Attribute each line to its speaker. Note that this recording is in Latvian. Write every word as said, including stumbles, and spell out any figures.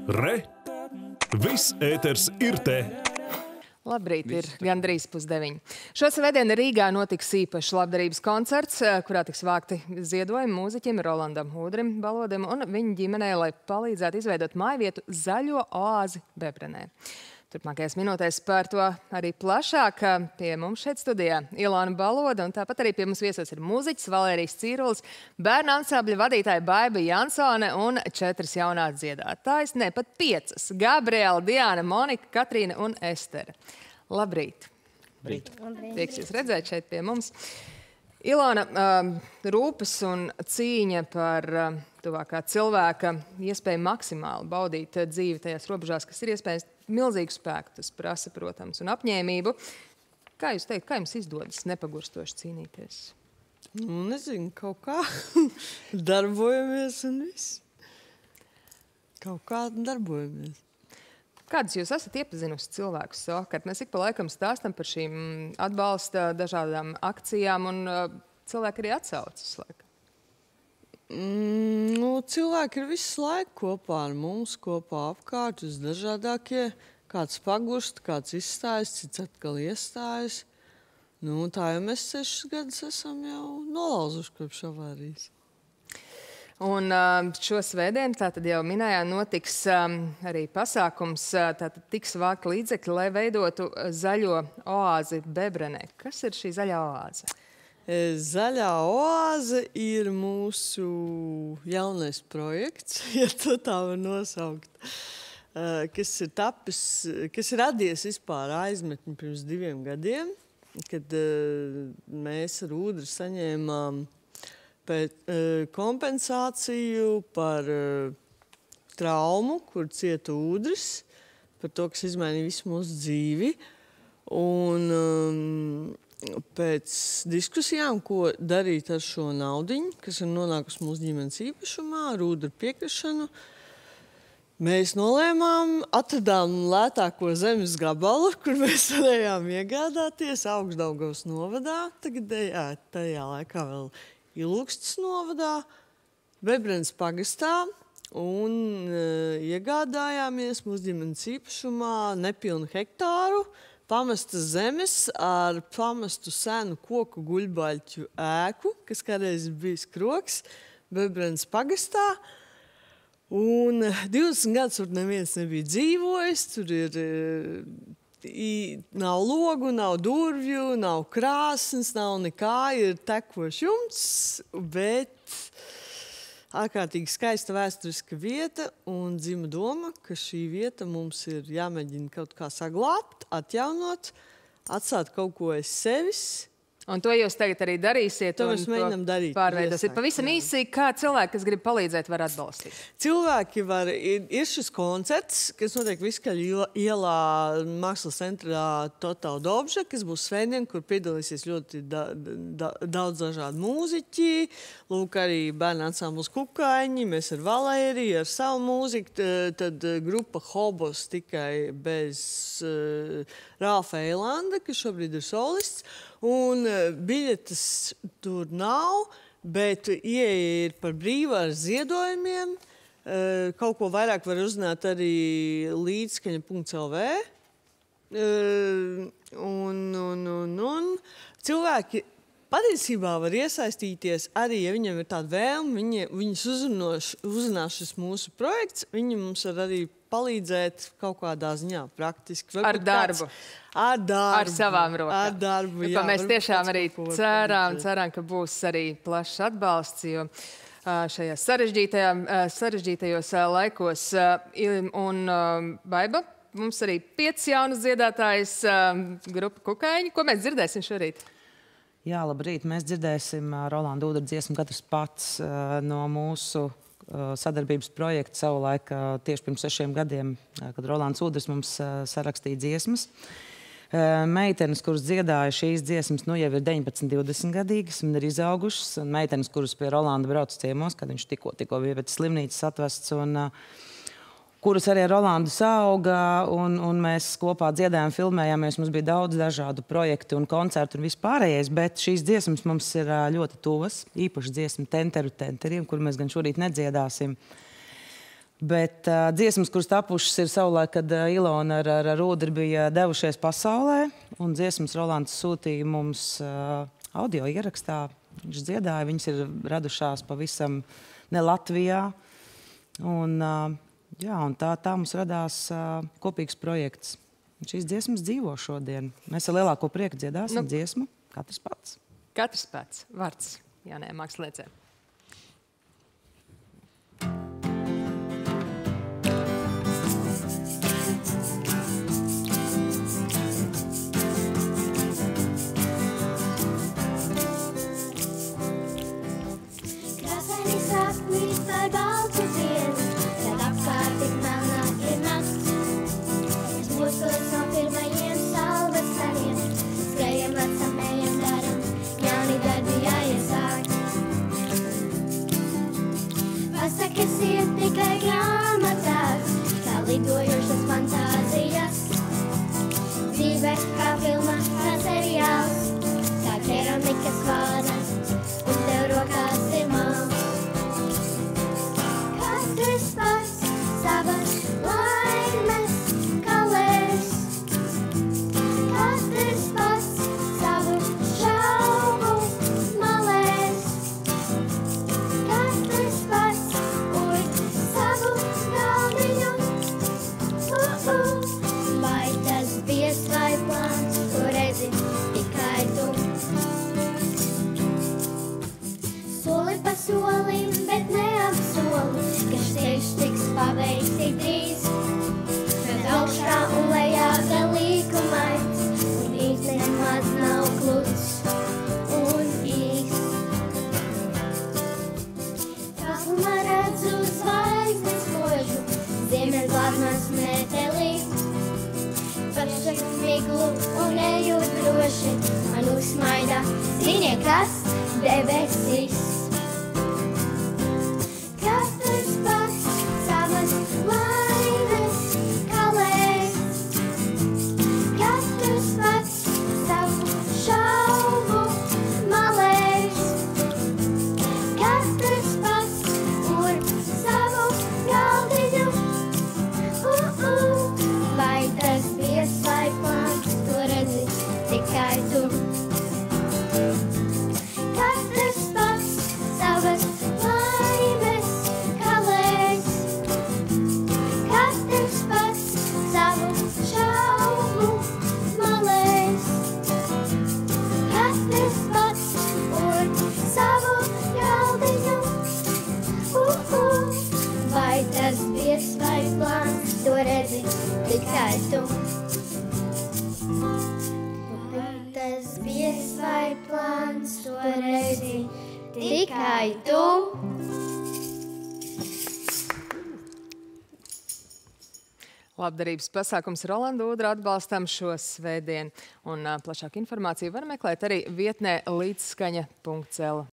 Speaker 1: Re! Viss ēters ir te!
Speaker 2: Labrīt, ir gandrīz pusdeviņi. Šo svētdienu Rīgā notiks īpašs labdarības koncerts, kurā tiks vākti ziedojumi mūziķim Rolandam Udrim Balodam un viņa ģimenei, lai palīdzētu izveidot mājvietu Zaļo oāzi Bebrenē. Turpmākajās minūtēs par to arī plašāk pie mums šeit studijā Ilona Baloda, un tāpat arī pie mums viesos ir mūziķis Valērijas Cīrulis, bērnu ansambļa vadītāja Baiba Jansone un četras jaunās dziedātājas, ne pat piecas – Gabriela, Diana, Monika, Katrīna un Estere. Labrīt!
Speaker 3: Labrīt!
Speaker 2: Prieks jūs redzēt šeit pie mums. Ilona, rūpes un cīņa par tuvākā cilvēka iespēju maksimāli baudīt dzīvi tajās robežās, kas ir iespējams, milzīgu spēku tas prasa, protams, un apņēmību. Kā jūs teikt, kā jums izdodas nepagurstoši cīnīties?
Speaker 3: Nu, nezinu, kaut kā darbojamies un viss. Kaut kā darbojamies.
Speaker 2: Kādus jūs esat iepazinusi cilvēkus savukārt? Mēs ik pa laikam stāstam par šīm atbalsta dažādām akcijām, un uh, cilvēki arī atsaucas.
Speaker 3: Mm, nu, cilvēki ir visu laiku kopā ar mums, kopā apkārt, uz dažādākie. Kāds pagurst, kāds izstājas, cits atkal iestājas. Nu, tā jau mēs sešas gadus esam jau nolauzuši kopš avārijas.
Speaker 2: Un šo svētdienu, tātad jau minējā, notiks arī pasākums, tātad tiks vākt līdzekļi, lai veidotu Zaļo oāzi Bebrenē. Kas ir šī zaļā oāze?
Speaker 3: Zaļā oāze ir mūsu jaunais projekts, ja to tā var nosaukt, kas ir tapis, kas ir radies vispār aizmetni pirms diviem gadiem, kad mēs ar Udri saņēmām pēc, kompensāciju par traumu, kur cieta Udris, par to, kas izmainīja visu mūsu dzīvi. Un um, pēc diskusijām, ko darīt ar šo naudiņu, kas ir nonākusi mūsu ģimenes īpašumā, ar Udra piekrišanu, mēs nolēmām, atradām lētāko zemes gabalu, kur mēs varējām iegādāties Augšdaugavas novadā, tagadējā, tajā laikā vēl Ilūkstes novadā, Bebrenes pagastā, un uh, iegādājāmies mūsu ģimenes īpašumā nepilnu hektāru, pamestas zemes ar pamestu senu koku guļbaļķu ēku, kas kādreiz bija skroks, Bebrenes pagastā. Un divdesmit gadus tur neviens nebija dzīvojis, tur ir... I, nav logu, nav durvju, nav krāsnes, nav nekā, ir tekošs jumts, bet ārkārtīgi skaista vēsturiska vieta un dzima doma, ka šī vieta mums ir jāmēģina kaut kā saglābt, atjaunot, atstāt kaut ko aiz sevis.
Speaker 2: Un to jūs tagad arī darīsiet?
Speaker 3: To mēs mēģinām darīt.
Speaker 2: Pārveidosiet. Pavisam īsi, kā cilvēki, kas grib palīdzēt, var atbalstīt?
Speaker 3: Cilvēki var, ir, ir šis koncerts, kas notiek Viskaļu ielā mākslas centrā Total Dobža, kas būs svētdien, kur piedalīsies ļoti da, da, daudz dažādu mūziķi. Lūk, arī bērnu ansambls Kukaiņi, mēs ar Valēriju, ar savu mūziku, tad grupa Hobos tikai bez uh, Ralfa Eilanda, kas šobrīd ir solists. Un biļetes tur nav, bet ieeja ir par brīvu ar ziedojumiem. Kaut ko vairāk var uzzināt arī līdzskaņa punkts el vē. Un, un, un, un cilvēki patiesībā var iesaistīties arī, ja viņiem ir tāda vēlme, viņi, viņus uzrunās šis mūsu projekts, viņi mums var arī palīdzēt kaut kādā ziņā praktiski.
Speaker 2: Ar darbu.
Speaker 3: Kāds, ar darbu.
Speaker 2: Ar savām rokām.
Speaker 3: Ar darbu, jā.
Speaker 2: Mēs tiešām arī ceram, ceram, ka būs arī plašs atbalsts, jo šajās sarežģītajos laikos. Un Baiba, mums arī piecas jaunas dziedātājas grupa Kukaiņi. Ko mēs dzirdēsim šorīt?
Speaker 4: Jā, labrīt. Mēs dzirdēsim Rolanda Udra dziesmu katrs pats no mūsu sadarbības projekta savulaik tieši pirms sešiem gadiem, kad Rolands Udrs mums sarakstīja dziesmas. Meitenes, kuras dziedāja šīs dziesmas, nu jau ir deviņpadsmit, divdesmit gadīgas un ir izaugušas. Un meitenes, kuras pie Rolanda brauc ciemos, kad viņš tikko, tikko bija pēc slimnīcas atvests, un kuras arī ar Rolandu sauga, un, un mēs kopā dziedājām, filmējāmies. Mums bija daudz dažādu projektu un koncertu un vispārējais, bet šīs dziesmas mums ir ļoti tuvas, īpaši dziesma Tenteru tenteriem, kur mēs gan šorīt nedziedāsim. Bet uh, dziesmas, kuras tapušas ir savulaik, kad uh, Ilona ar, ar, ar Ūdri bija devušies pasaulē, un dziesmas Rolands sūtīja mums uh, audio ierakstā. Viņš dziedāja, viņas ir radušās pavisam ne Latvijā. Un, uh, jā, un tā, tā mums radās uh, kopīgs projekts. Un šīs dziesmas dzīvo šodien. Mēs ar lielāko prieku dziedāsim nu, dziesmu katrs pats.
Speaker 2: Katrs pats. Vārds Jānai Māksliniecei.
Speaker 5: Pasakas iet tikai grāmatās, kā lidojošas fantāzijas. Dzīve kā filma, kā seriāls, kā keramikas vāna, un tev rokās ir mals. Katrs pats savas laimes kalēs, katrs pats savu šaubu malēs, katrs pats uj savu galdiņu. Uh, uh. Vai tas bies vai plāns, ko redzi tikai tu? Soli pa solim, bet neapsolu, ka ceļš tiks pabeigts tik drīz. Bet augšā un lejā vēl līkumains, un īsti nemaz nav kluss un īs. Tālumā redzu zvaigznes spožu, ziemeļblāzmas metelī. Pašak miglu un ejot droši, man uzsmaida, ziniet kas, debesīs. Katrs pats savas laimes kalēs, katrs pats savu šaubu malēs, katrs pats kur savu galdiņu. Uh, uh. Vai tas bies vai plāns, to redzi tikai tu? Katrs pats savas laimes kalēs, katrs pats savu šaubu malēs, katrs pats kur savu galdiņu. Uh, uh. Vai tas bies vai plāns, to redzi tikai tu? Vai tas bies vai plāns, to redzi tikai tu?
Speaker 2: Labdarības pasākums Rolanda Ūdra atbalstam šo svētdienu. Un uh, plašāku informāciju var meklēt arī vietnē līdzskaņa punkt c l.